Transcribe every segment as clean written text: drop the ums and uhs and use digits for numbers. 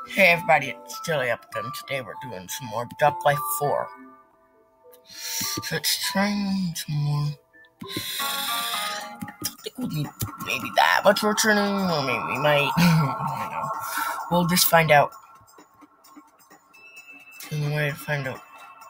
Hey everybody, it's Chili up again. Today we're doing some more Duck Life 4. So it's trying some more. I don't think we'll need maybe that much returning, or maybe we might. I don't know. We'll just find out. The only way to find out.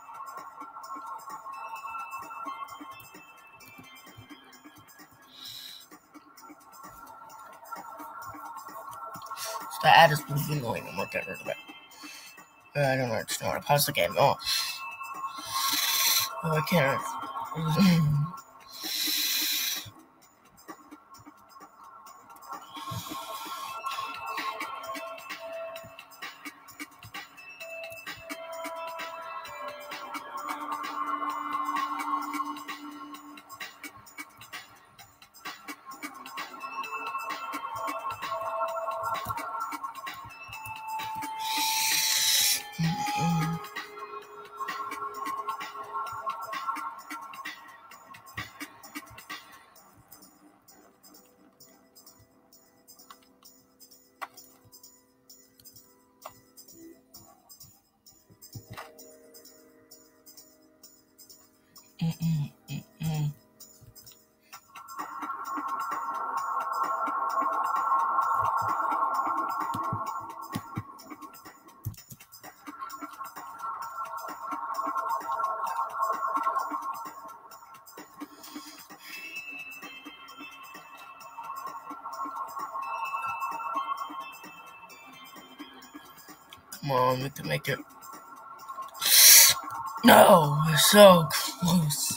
So the ad is moving annoying and we'll get rid of it. I don't know, I just don't want to pause the game. Oh, I can't. Come on, we can make it. No, we're so close.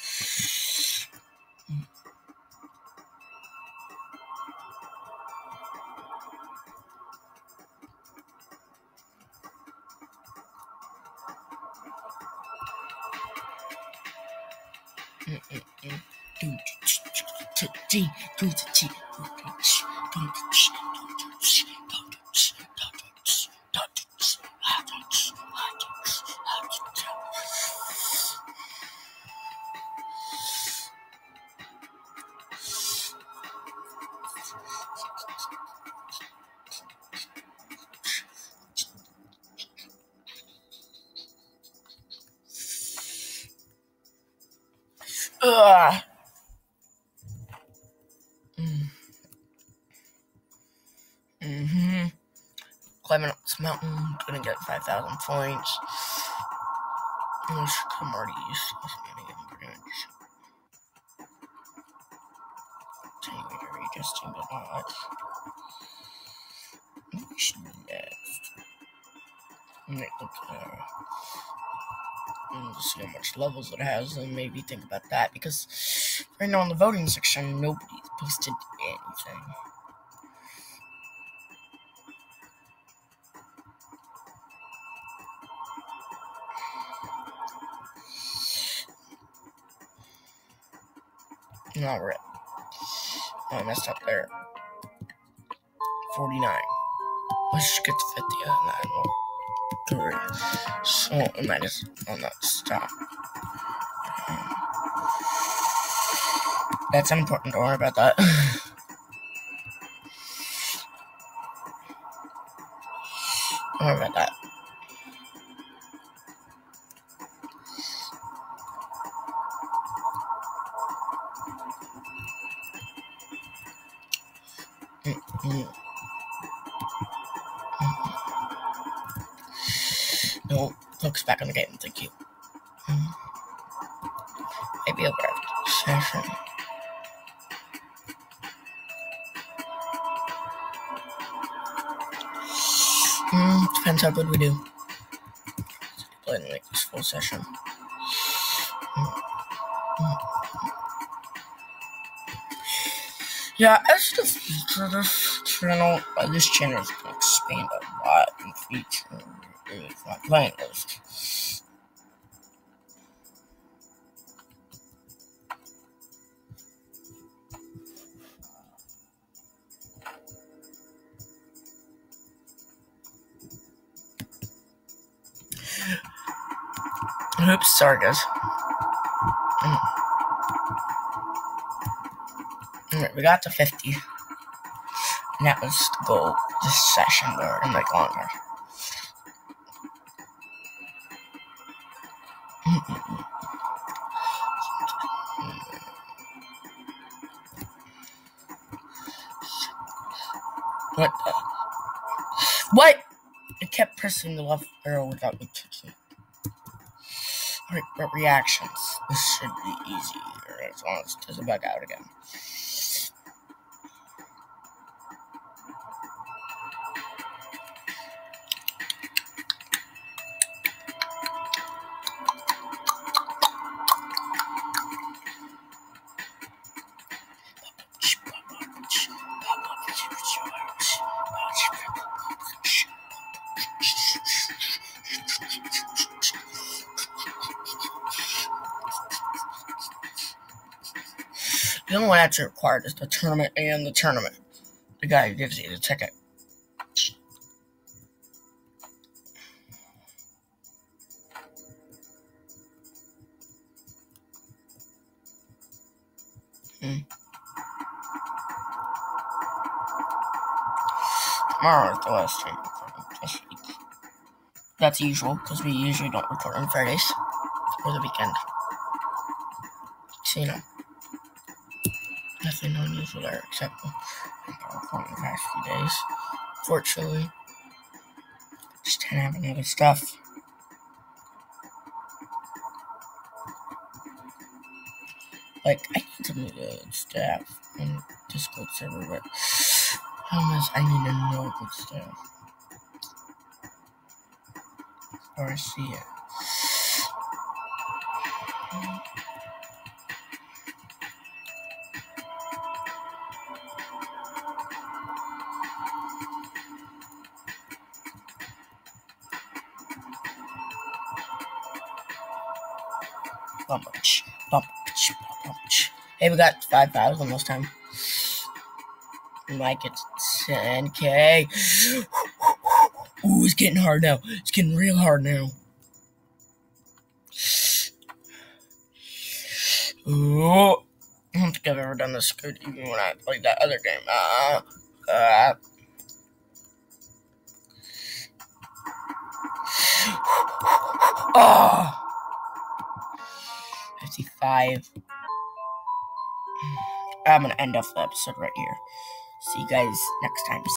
Climbing up this mountain, gonna get 5,000 points. I should come already used to this minigame pretty much. Anyway, to readjusting but not. We should do next. Make the and see how much levels it has, and maybe think about that, because right now in the voting section, nobody's posted anything. Not right. I messed up there. 49. Let's get to 50 and that will. So I might just not stop. That's unimportant, don't worry about that. Don't worry about that. No, focus back on the game, thank you. Maybe I'll grab the session. Depends how good we do. Play like this full session. Yeah, as the future of this channel is going to expand a lot in the future with my playing list. Oops, sorry guys. Alright, we got to 50. And that was the goal this session, or in like longer. What the? What? It kept pressing the left arrow without me touching it. Alright, but reactions. This should be easier as long as it doesn't bug out again. The only one actually required is the tournament and the tournament. The guy who gives you the ticket. Tomorrow is the last stream recording this week. That's usual, because we usually don't record on Fridays or the weekend. So, you know, nothing unusual there except recording the past few days. Fortunately, just kind of having other stuff. Like, I need to meet good staff in Discord server, but problem is I need to know good stuff. Or I see it. Bumpunch. Hey, we got 5,000 this time. We might get 10K. Ooh, it's getting hard now. It's getting real hard now. Ooh. I don't think I've ever done this good even when I played that other game. 55. I'm gonna end off the episode right here. See you guys next time.